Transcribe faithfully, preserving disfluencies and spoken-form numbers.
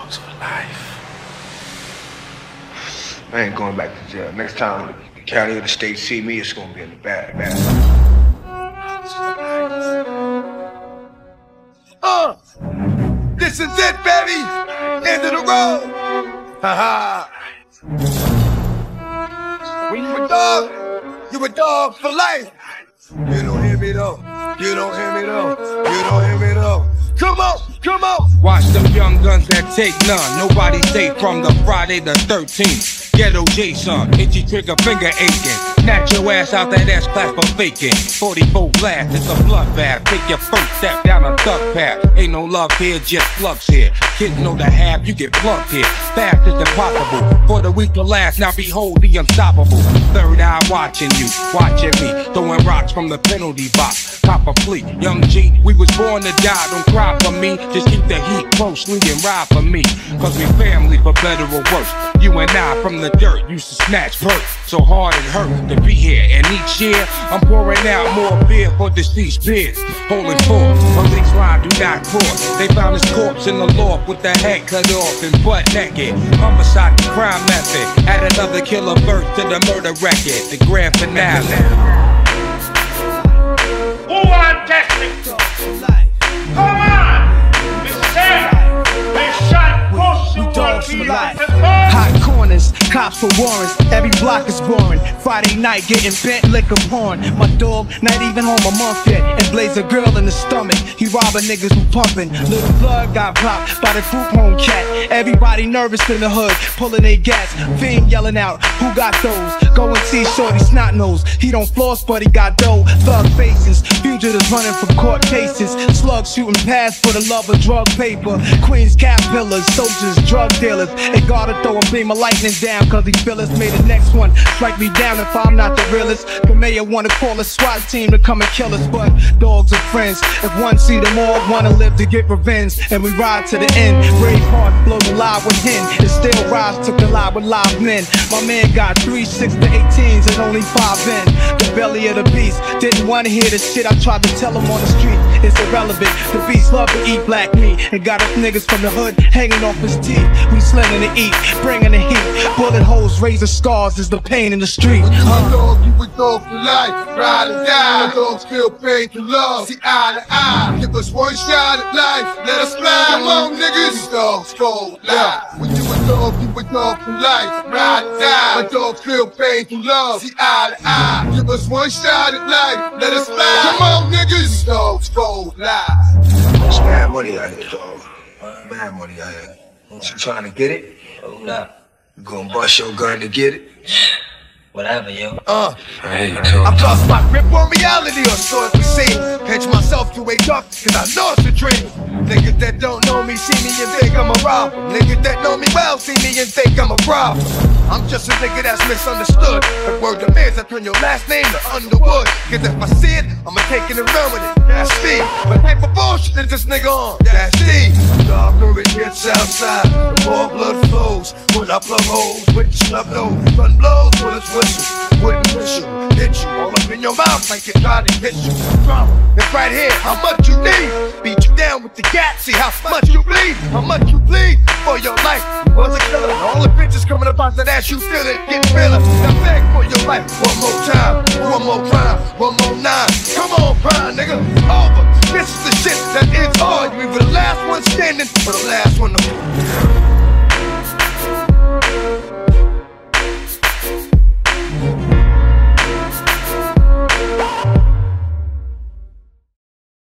Dogs for life. I ain't going back to jail. Next time the county or the state see me, it's gonna be in the bad, bad. Uh, this is it, baby. End of the road. Ha ha. When you a dog, you a dog for life. You don't hear me though. You don't hear me though. You don't hear me though. Come on, come on. Watch them young guns that take none. Nobody safe from the Friday the thirteenth. Ghetto Jason, itchy trigger finger aching. Snatch your ass out that ass class for faking. forty-four blast, it's a bloodbath. Take your first step down a thug path. Ain't no love here, just slugs here. Kids know the half, you get plugged here. Fast is impossible. For the weak to last, now behold the unstoppable. Third eye watching you, watching me. Throwing rocks from the penalty box. Cop a fleet, young G, we was born to die. Don't cry for me, just keep the heat closely and ride for me. Cause we family for better or worse. You and I from the dirt used to snatch hurt. So hard it hurt to be here. And each year I'm pouring out more beer for deceased peers. Holding forth, police line do not cross. They found his corpse in the loft with the head cut off and butt naked. Homicide, crime method. Add another killer verse to the murder record. The grand finale. Who want testing? Come on! Miss Sarah! They shot pussy one people. Hot corners, cops for warrants, every block is boring. Friday night getting bent liquor porn. My dog not even home a month yet, and blaze a girl in the stomach. He robbing niggas who pumping. Little blood got popped by the group home cat. Everybody nervous in the hood, pulling their gas. Fiend yelling out, who got those? Go and see shorty snot nose. He don't floss but he got dough. Thug faces, fugitives running from court cases. Slugs shooting past for the love of drug paper. Queens caterpillars, soldiers, drug dealers. They gotta throw a beam of lightning down cause he feel us. May the next one strike me down if I'm not the realest. The mayor wanna call a SWAT team to come and kill us, but dogs are friends. If one see them all, wanna live to get revenge. And we ride to the end. Brave heart blows alive with hen. It still rise to collide with live men. My man got three, six to eighteens and only five in. The belly of the beast. Didn't wanna hear the shit I tried to tell him on the street. It's irrelevant. The beast love to eat black meat. And got us niggas from the hood hanging off his teeth. We slinging to eat, bringing the heat. Bullet holes, razor scars is the pain in the street. I'm dog, you a dog for life, ride or die. My dogs feel pain to love, see eye to eye. Give us one shot at life, let us fly. Come on, niggas, these dogs for life. When you a dog, you a dog for life, ride or die. My dogs feel pain to love, see eye to eye. Give us one shot at life, let us fly. Come on, niggas, these dogs for life. It's mad money out here, dog. Mad money out here. You trying to get it? Hold up. You gonna bust your gun to get it? Whatever, yo. Uh, I hate you. I've lost my grip on reality, or so it would seem. Pinch myself to wake up, cause I know it's a dream. Niggas that don't know me see me and think I'm a robber. Niggas that know me well see me and think I'm a problem. I'm just a nigga that's misunderstood. But word demands I turn your last name to Underwood. Cause if I see it, I'ma take it and run with it. That's Steve. What type of bullshit is this nigga on? That's Steve. Dog when it gets outside, the more blood flows. When I plug holes with the snub nose, gun blows, bullets whistle. Wouldn't whistle, hit you all up in your mouth like you tried to hit you. Drama, it's right here, how much you need? Beat you down with the gat, see how much you bleed. How much you bleed for your life. You was a killer, all the bitches coming up out that ass, you feel it, get realer. Now beg for your life, one more time, one more crime, one more nine. Come on, prime nigga, over. This is the shit that is hard. You either the last one standing or the last one to move.